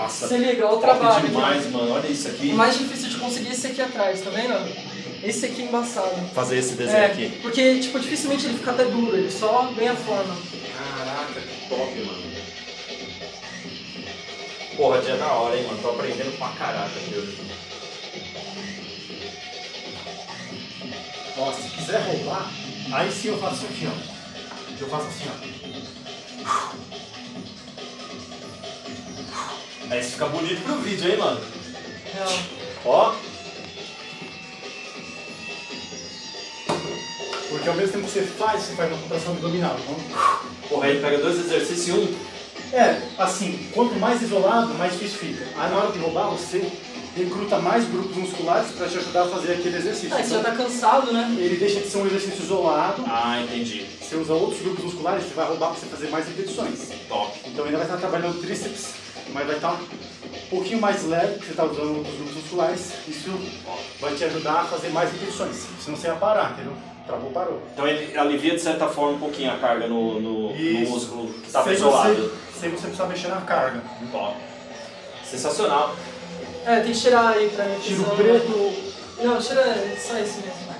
Nossa, se liga, olha o top trabalho demais, aqui. mano. Olha isso aqui. O mais difícil de conseguir é esse aqui atrás, tá vendo? Esse aqui é embaçado. Fazer esse desenho aqui. Porque, tipo, dificilmente ele fica até duro, ele só ganha forma. Caraca, que top, mano. Porra, dia da hora, hein, mano. Tô aprendendo pra caraca aqui hoje. Ó, se quiser roubar, aí sim eu faço isso aqui, ó. Eu faço assim, ó. Aí isso fica bonito pro vídeo, hein, mano. Real. Ó. Porque ao mesmo tempo que você faz uma contração abdominal. Então, Porra, aí pega 2 exercícios e um. assim, quanto mais isolado, mais difícil fica. Aí na hora de roubar, você recruta mais grupos musculares para te ajudar a fazer aquele exercício. Você já tá cansado, né? Ele deixa de ser um exercício isolado. Ah, entendi. Você usa outros grupos musculares, você vai roubar para você fazer mais repetições. Top. Então ainda vai estar trabalhando tríceps, mas vai estar um pouquinho mais leve, porque você está usando outros grupos musculares. Isso vai te ajudar a fazer mais repetições. Senão você vai parar, entendeu? Travou, parou. Então ele alivia de certa forma um pouquinho a carga no músculo que estava Sem isolado. Sem você precisar mexer na carga. Top. Sensacional. Tem que tirar aí pra mim. Tira o preto. Não, tira só esse mesmo.